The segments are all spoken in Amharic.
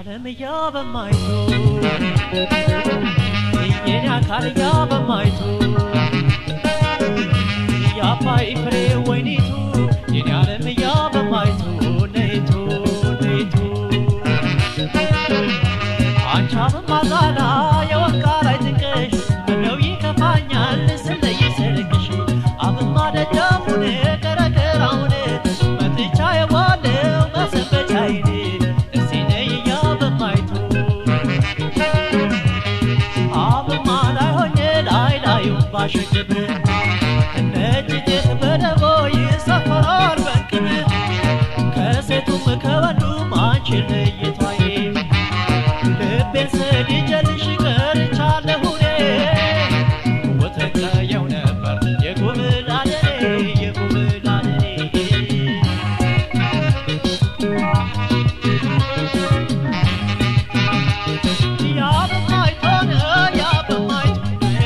ዓለም ያበማይቱ የኔ አካል ያበማይቱ ያባይ ፍሬ ወይኒቱ የኔ ዓለም ያበማይቱ ነይቱ ነይቱ አንቻም ማዛላ የወርቃ ላይ ትንቀሽ ምነው ይከፋኛል ስለይ ስለክሽ አብማ ደጃሙን ከረከራውን መጥቻ የዋለው መሰንበቻይኔ እሲኔ ያበማይቱ አብማ ላይ ሆኜ ላይ ላዩ ባሸግብ ነጭት በደቦ ይሰፈራል በቅብ ከሴቱም ከወንዱም አንቺን ለይቷዬ ልቤን ስድጀልሽ ቀርቻለሁኔ ወተቀየው ነበር የጉብላደኔ የጉብላደኔ ያበማይቶን ያበማይቶ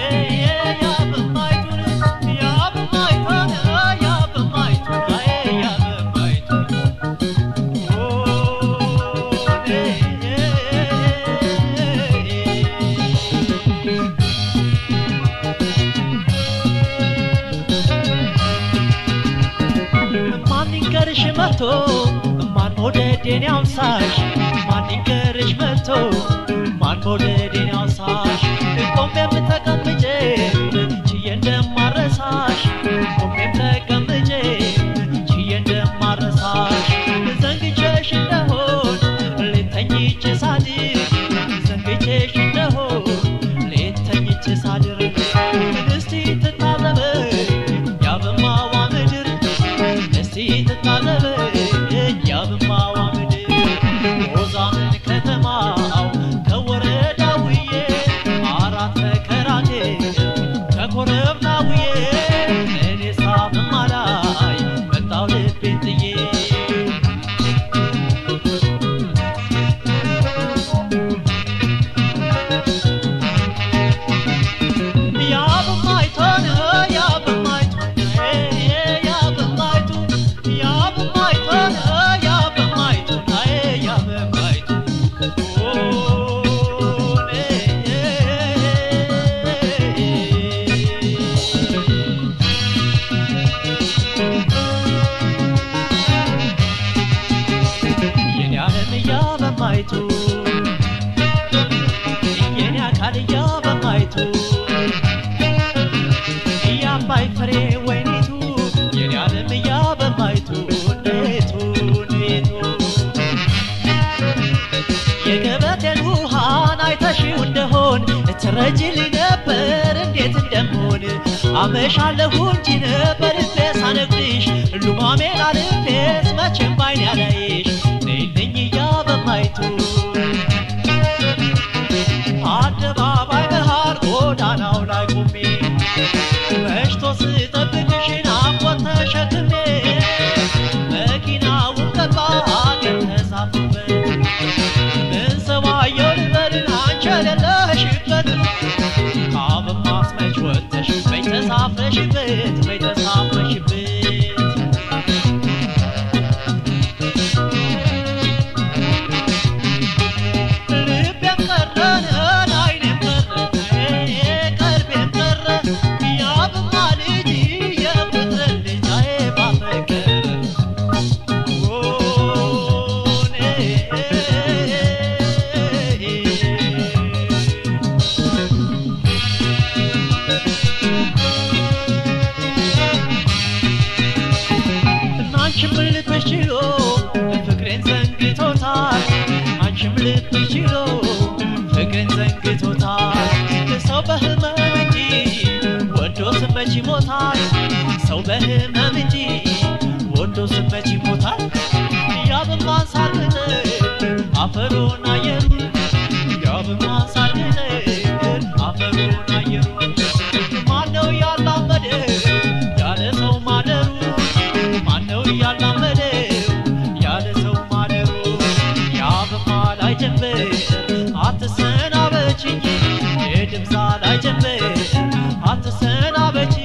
መቶ ማን ሞደዴን ያውሳሽ ማን ይገርሽ መቶ ማን ሞደዴን ያውሳሽ ቆሜም ተቀምጬ ችዬ እንደማረሳሽ ቆሜም ተቀምጬ ችዬ እንደማረሳሽ ዘንግቼሽ እንደሆን ሌተኝቼ ሳድር ዘንግቼሽ እንደሆን ሌተኝቼ ሳድር እስቲ ትታዘበኝ ያበማዋ ምድር እስቲ ትታዘበኝ ያበማዋ ምድር ሆዛምን ከተማው ከወረዳውዬ አራት ተከራቴ ከኮረብናውዬ እኔ ሳብማ ላይ መጣው ልቤን ጥዬ የኔ አካል ያበማይቱ ያባይ ፍሬ ወይኒቱ የኔ ዓለም ያበማይቱ ነይቱ ነይቱ የገበቴን ውሃን አይተሽው እንደሆን ትረጂልኝ ነበር እንዴት እንደምሆን አመሻለሁ እንጂ ነበር ሳነግርሽ ሉማሜን አልፌስ መቼም ባይኔ አላይሽ ነይልኝ ያበማይቱ አደባባይ መሃል ጎዳናው ላይ ቆሜ መሽቶ ስጠብቅሽን አሞት ተሸክሜ መኪናውን ገባ አገር ተሳፍበት ምን ሰዋየው ልበልን አንቺ የሌለሽበት አበማስ መች ወጥተሽ በይ ተሳፍረሽበት በይ ተሳፍረሽበት ፍቅርን ዘንግቶታል ሰው በህመም እንጂ ወዶ ስመች ይሞታል ሰው በህመም እንጂ ወዶ ስመች ይሞታል ያበማን ሳልቅጥ አፈሩን አየሩ ያበማን ሳልቅጥ አፈሩን አየሩ ማነው ያላመደው ያለ ሰው ማደሩ ማነው ያላመደው ያለ ሰው ማደሩ ያበማ ላይ ጀንበር አትሰናበችኝ የድምዛ ላይ ጀንበር አትሰናበችኝ